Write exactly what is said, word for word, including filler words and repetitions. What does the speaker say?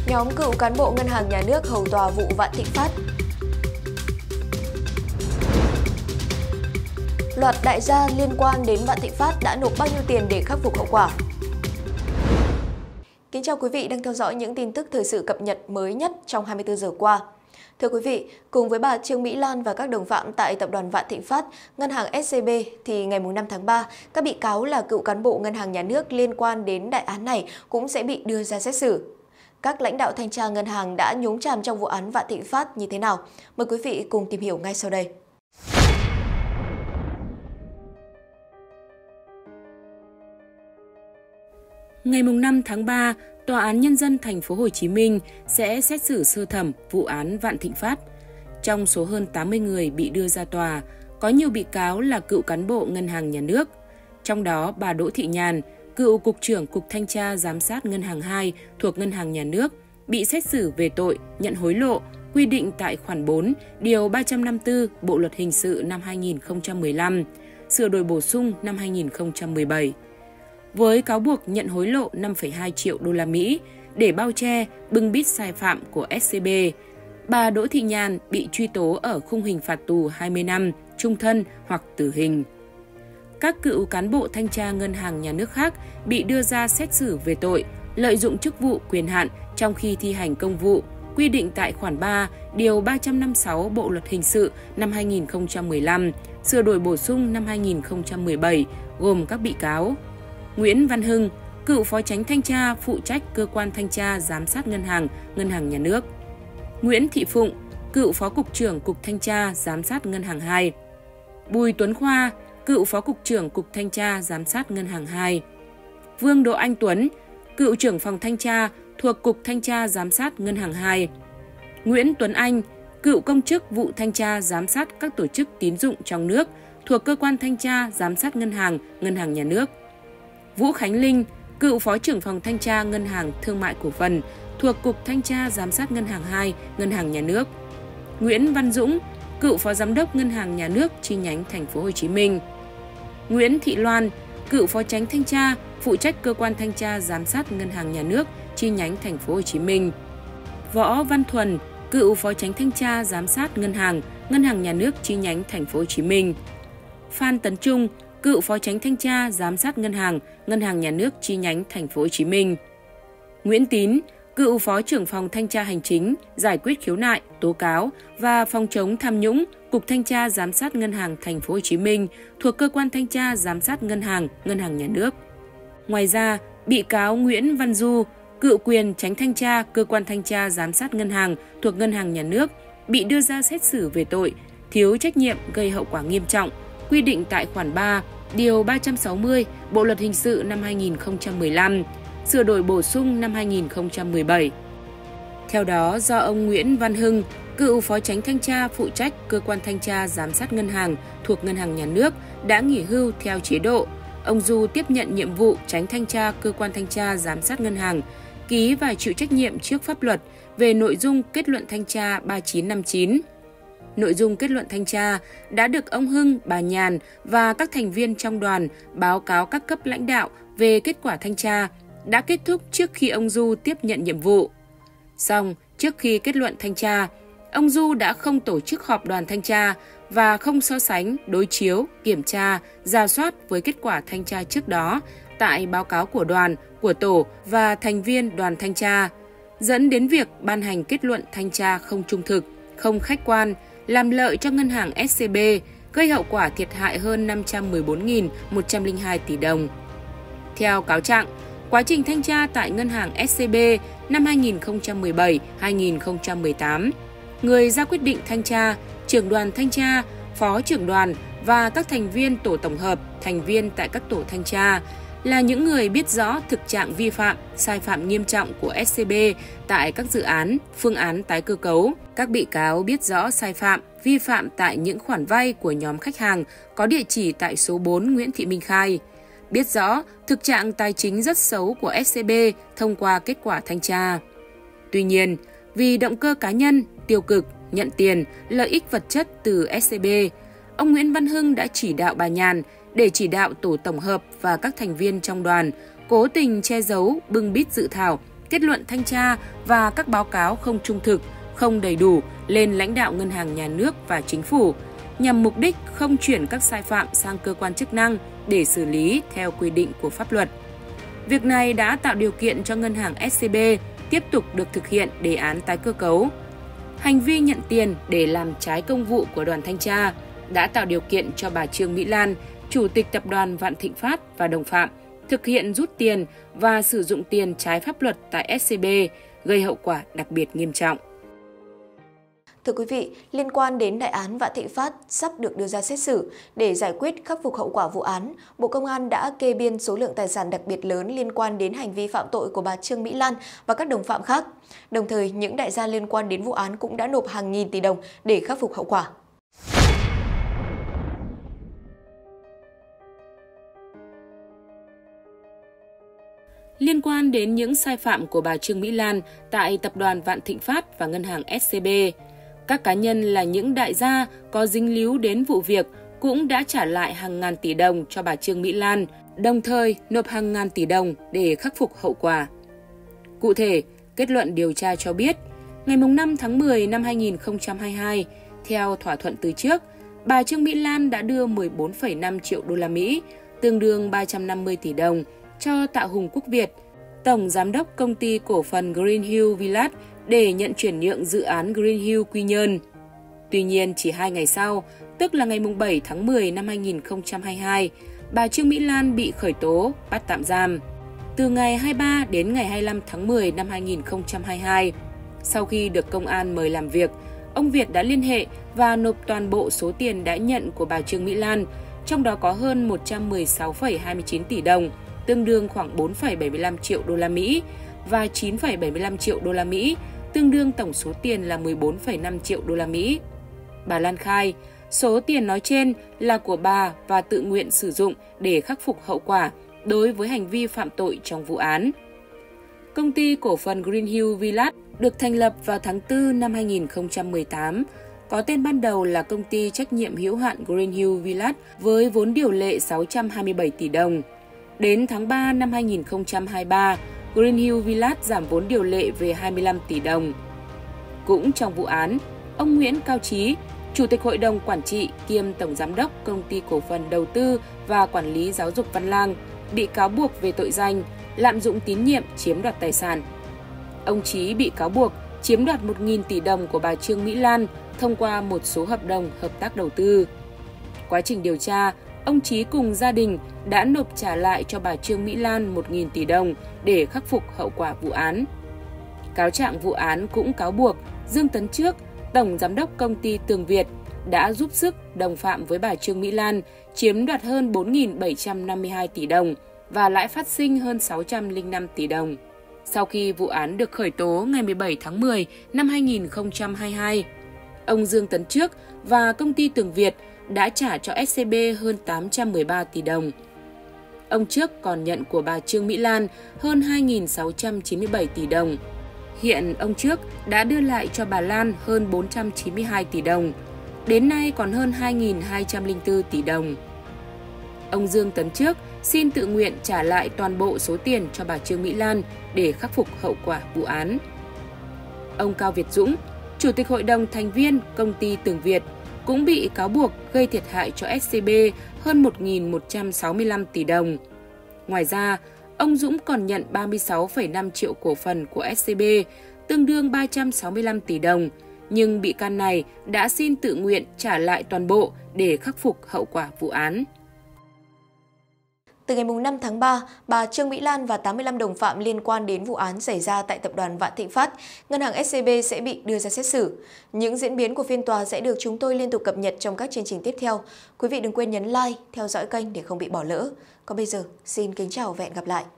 Nhóm cựu cán bộ Ngân hàng Nhà nước hầu tòa vụ Vạn Thịnh Phát. Loạt đại gia liên quan đến Vạn Thịnh Phát đã nộp bao nhiêu tiền để khắc phục hậu quả? Kính chào quý vị đang theo dõi những tin tức thời sự cập nhật mới nhất trong hai mươi tư giờ qua. Thưa quý vị, cùng với bà Trương Mỹ Lan và các đồng phạm tại tập đoàn Vạn Thịnh Phát, Ngân hàng ét xê bê thì ngày năm tháng ba, các bị cáo là cựu cán bộ Ngân hàng Nhà nước liên quan đến đại án này cũng sẽ bị đưa ra xét xử. Các lãnh đạo thanh tra ngân hàng đã nhúng chàm trong vụ án Vạn Thịnh Phát như thế nào? Mời quý vị cùng tìm hiểu ngay sau đây. Ngày năm tháng ba, Tòa án Nhân dân thành phố Hồ Chí Minh sẽ xét xử sơ thẩm vụ án Vạn Thịnh Phát. Trong số hơn tám mươi người bị đưa ra tòa, có nhiều bị cáo là cựu cán bộ Ngân hàng Nhà nước. Trong đó, bà Đỗ Thị Nhàn, cựu Cục trưởng Cục Thanh tra Giám sát Ngân hàng hai thuộc Ngân hàng Nhà nước, bị xét xử về tội nhận hối lộ, quy định tại khoản bốn, điều ba trăm năm mươi tư Bộ Luật Hình sự năm hai nghìn không trăm mười lăm, sửa đổi bổ sung năm hai nghìn không trăm mười bảy. Với cáo buộc nhận hối lộ năm phẩy hai triệu đô la Mỹ để bao che, bưng bít sai phạm của ét xê bê, bà Đỗ Thị Nhàn bị truy tố ở khung hình phạt tù hai mươi năm, chung thân hoặc tử hình. Các cựu cán bộ thanh tra Ngân hàng Nhà nước khác bị đưa ra xét xử về tội lợi dụng chức vụ quyền hạn trong khi thi hành công vụ, quy định tại khoản ba, điều ba trăm năm mươi sáu Bộ Luật Hình sự năm hai nghìn không trăm mười lăm, sửa đổi bổ sung năm hai nghìn không trăm mười bảy, gồm các bị cáo Nguyễn Văn Hưng, cựu Phó Chánh Thanh tra phụ trách Cơ quan Thanh tra Giám sát Ngân hàng, Ngân hàng Nhà nước; Nguyễn Thị Phụng, cựu Phó Cục trưởng Cục Thanh tra Giám sát Ngân hàng hai; Bùi Tuấn Khoa, cựu Phó Cục trưởng Cục Thanh tra Giám sát Ngân hàng hai; Vương Đỗ Anh Tuấn, cựu trưởng phòng thanh tra thuộc Cục Thanh tra Giám sát Ngân hàng hai; Nguyễn Tuấn Anh, cựu công chức vụ thanh tra giám sát các tổ chức tín dụng trong nước thuộc Cơ quan Thanh tra Giám sát Ngân hàng, Ngân hàng Nhà nước; Vũ Khánh Linh, cựu Phó trưởng phòng thanh tra Ngân hàng Thương mại Cổ phần thuộc Cục Thanh tra Giám sát Ngân hàng hai, Ngân hàng Nhà nước; Nguyễn Văn Dũng, cựu Phó Giám đốc Ngân hàng Nhà nước chi nhánh Thành phố Hồ Chí Minh; Nguyễn Thị Loan, cựu Phó Chánh Thanh tra phụ trách Cơ quan Thanh tra Giám sát Ngân hàng Nhà nước chi nhánh Thành phố Hồ Chí Minh; Võ Văn Thuần, cựu Phó Chánh Thanh tra Giám sát Ngân hàng, Ngân hàng Nhà nước chi nhánh Thành phố Hồ Chí Minh; Phan Tấn Trung, cựu Phó Chánh Thanh tra Giám sát Ngân hàng, Ngân hàng Nhà nước chi nhánh Thành phố Hồ Chí Minh; Nguyễn Tín, cựu Phó trưởng phòng Thanh tra Hành chính, giải quyết khiếu nại, tố cáo và phòng chống tham nhũng, Cục Thanh tra Giám sát Ngân hàng Thành phố Hồ Chí Minh thuộc Cơ quan Thanh tra Giám sát Ngân hàng, Ngân hàng Nhà nước. Ngoài ra, bị cáo Nguyễn Văn Du, cựu quyền Chánh Thanh tra Cơ quan Thanh tra Giám sát Ngân hàng thuộc Ngân hàng Nhà nước, bị đưa ra xét xử về tội thiếu trách nhiệm gây hậu quả nghiêm trọng, quy định tại khoản ba, điều ba trăm sáu mươi Bộ Luật Hình sự năm hai nghìn không trăm mười lăm, sửa đổi bổ sung năm hai nghìn không trăm mười bảy. Theo đó, do ông Nguyễn Văn Hưng, cựu Phó Chánh Thanh tra phụ trách Cơ quan Thanh tra Giám sát Ngân hàng thuộc Ngân hàng Nhà nước đã nghỉ hưu theo chế độ, ông Du tiếp nhận nhiệm vụ Chánh Thanh tra Cơ quan Thanh tra Giám sát Ngân hàng, ký và chịu trách nhiệm trước pháp luật về nội dung kết luận thanh tra ba chín năm chín. Nội dung kết luận thanh tra đã được ông Hưng, bà Nhàn và các thành viên trong đoàn báo cáo các cấp lãnh đạo về kết quả thanh tra đã kết thúc trước khi ông Du tiếp nhận nhiệm vụ. Song, trước khi kết luận thanh tra, ông Du đã không tổ chức họp đoàn thanh tra và không so sánh, đối chiếu, kiểm tra, rà soát với kết quả thanh tra trước đó tại báo cáo của đoàn, của tổ và thành viên đoàn thanh tra, dẫn đến việc ban hành kết luận thanh tra không trung thực, không khách quan, làm lợi cho ngân hàng ét xê bê, gây hậu quả thiệt hại hơn năm trăm mười bốn nghìn một trăm lẻ hai tỷ đồng. Theo cáo trạng, quá trình thanh tra tại ngân hàng ét xê bê năm hai nghìn không trăm mười bảy đến hai nghìn không trăm mười tám, người ra quyết định thanh tra, trưởng đoàn thanh tra, phó trưởng đoàn và các thành viên tổ tổng hợp, thành viên tại các tổ thanh tra là những người biết rõ thực trạng vi phạm, sai phạm nghiêm trọng của ét xê bê tại các dự án, phương án tái cơ cấu. Các bị cáo biết rõ sai phạm, vi phạm tại những khoản vay của nhóm khách hàng có địa chỉ tại số bốn Nguyễn Thị Minh Khai. Biết rõ thực trạng tài chính rất xấu của ét xê bê thông qua kết quả thanh tra. Tuy nhiên, vì động cơ cá nhân, tiêu cực, nhận tiền, lợi ích vật chất từ ét xê bê, ông Nguyễn Văn Hưng đã chỉ đạo bà Nhàn để chỉ đạo tổ tổng hợp và các thành viên trong đoàn cố tình che giấu, bưng bít dự thảo kết luận thanh tra và các báo cáo không trung thực, không đầy đủ lên lãnh đạo ngân hàng nhà nước và chính phủ, nhằm mục đích không chuyển các sai phạm sang cơ quan chức năng để xử lý theo quy định của pháp luật. Việc này đã tạo điều kiện cho ngân hàng ét xê bê tiếp tục được thực hiện đề án tái cơ cấu. Hành vi nhận tiền để làm trái công vụ của đoàn thanh tra đã tạo điều kiện cho bà Trương Mỹ Lan, Chủ tịch Tập đoàn Vạn Thịnh Phát và đồng phạm, thực hiện rút tiền và sử dụng tiền trái pháp luật tại ét xê bê, gây hậu quả đặc biệt nghiêm trọng. Thưa quý vị, liên quan đến đại án Vạn Thịnh Phát sắp được đưa ra xét xử, để giải quyết khắc phục hậu quả vụ án, Bộ Công an đã kê biên số lượng tài sản đặc biệt lớn liên quan đến hành vi phạm tội của bà Trương Mỹ Lan và các đồng phạm khác. Đồng thời, những đại gia liên quan đến vụ án cũng đã nộp hàng nghìn tỷ đồng để khắc phục hậu quả. Liên quan đến những sai phạm của bà Trương Mỹ Lan tại Tập đoàn Vạn Thịnh Phát và Ngân hàng ét xê bê, các cá nhân là những đại gia có dính líu đến vụ việc cũng đã trả lại hàng ngàn tỷ đồng cho bà Trương Mỹ Lan, đồng thời nộp hàng ngàn tỷ đồng để khắc phục hậu quả. Cụ thể, kết luận điều tra cho biết, ngày năm tháng mười năm hai nghìn không trăm hai mươi hai, theo thỏa thuận từ trước, bà Trương Mỹ Lan đã đưa mười bốn phẩy năm triệu đô la Mỹ, tương đương ba trăm năm mươi tỷ đồng, cho Tạ Hùng Quốc Việt, Tổng Giám đốc Công ty Cổ phần Greenhill Village để nhận chuyển nhượng dự án Greenhill Quy Nhơn. Tuy nhiên, chỉ hai ngày sau, tức là ngày bảy tháng mười năm hai nghìn không trăm hai mươi hai, bà Trương Mỹ Lan bị khởi tố, bắt tạm giam. Từ ngày hai mươi ba đến ngày hai mươi lăm tháng mười năm hai nghìn không trăm hai mươi hai, sau khi được công an mời làm việc, ông Việt đã liên hệ và nộp toàn bộ số tiền đã nhận của bà Trương Mỹ Lan, trong đó có hơn một trăm mười sáu phẩy hai mươi chín tỷ đồng, tương đương khoảng bốn phẩy bảy mươi lăm triệu đô la Mỹ và chín phẩy bảy mươi lăm triệu đô la Mỹ, tương đương tổng số tiền là mười bốn phẩy năm triệu đô la Mỹ. Bà Lan khai, số tiền nói trên là của bà và tự nguyện sử dụng để khắc phục hậu quả đối với hành vi phạm tội trong vụ án. Công ty cổ phần Greenhill Village được thành lập vào tháng tư năm hai nghìn không trăm mười tám, có tên ban đầu là Công ty trách nhiệm hữu hạn Greenhill Village với vốn điều lệ sáu trăm hai mươi bảy tỷ đồng. Đến tháng ba năm hai nghìn không trăm hai mươi ba, Greenhill Village giảm vốn điều lệ về hai mươi lăm tỷ đồng. Cũng trong vụ án, ông Nguyễn Cao Trí, Chủ tịch Hội đồng Quản trị kiêm Tổng Giám đốc Công ty Cổ phần Đầu tư và Quản lý Giáo dục Văn Lang, bị cáo buộc về tội danh lạm dụng tín nhiệm chiếm đoạt tài sản. Ông Trí bị cáo buộc chiếm đoạt một nghìn tỷ đồng của bà Trương Mỹ Lan thông qua một số hợp đồng hợp tác đầu tư. Quá trình điều tra, ông Trí cùng gia đình đã nộp trả lại cho bà Trương Mỹ Lan một nghìn tỷ đồng để khắc phục hậu quả vụ án. Cáo trạng vụ án cũng cáo buộc Dương Tấn Trước, Tổng Giám đốc Công ty Tường Việt, đã giúp sức đồng phạm với bà Trương Mỹ Lan chiếm đoạt hơn bốn nghìn bảy trăm năm mươi hai tỷ đồng và lãi phát sinh hơn sáu trăm lẻ năm tỷ đồng. Sau khi vụ án được khởi tố ngày mười bảy tháng mười năm hai nghìn không trăm hai mươi hai, ông Dương Tấn Trước và Công ty Tường Việt đã trả cho ét xê bê hơn tám trăm mười ba tỷ đồng. Ông Trước còn nhận của bà Trương Mỹ Lan hơn hai nghìn sáu trăm chín mươi bảy tỷ đồng. Hiện ông Trước đã đưa lại cho bà Lan hơn bốn trăm chín mươi hai tỷ đồng. Đến nay còn hơn hai nghìn hai trăm lẻ bốn tỷ đồng. Ông Dương Tấn Trước xin tự nguyện trả lại toàn bộ số tiền cho bà Trương Mỹ Lan để khắc phục hậu quả vụ án. Ông Cao Việt Dũng, Chủ tịch Hội đồng thành viên Công ty Tường Việt, cũng bị cáo buộc gây thiệt hại cho ét xê bê hơn một nghìn một trăm sáu mươi lăm tỷ đồng. Ngoài ra, ông Dũng còn nhận ba mươi sáu phẩy năm triệu cổ phần của ét xê bê, tương đương ba trăm sáu mươi lăm tỷ đồng, nhưng bị can này đã xin tự nguyện trả lại toàn bộ để khắc phục hậu quả vụ án. Từ ngày năm tháng ba, bà Trương Mỹ Lan và tám mươi lăm đồng phạm liên quan đến vụ án xảy ra tại Tập đoàn Vạn Thịnh Phát, Ngân hàng ét xê bê sẽ bị đưa ra xét xử. Những diễn biến của phiên tòa sẽ được chúng tôi liên tục cập nhật trong các chương trình tiếp theo. Quý vị đừng quên nhấn like, theo dõi kênh để không bị bỏ lỡ. Còn bây giờ, xin kính chào và hẹn gặp lại!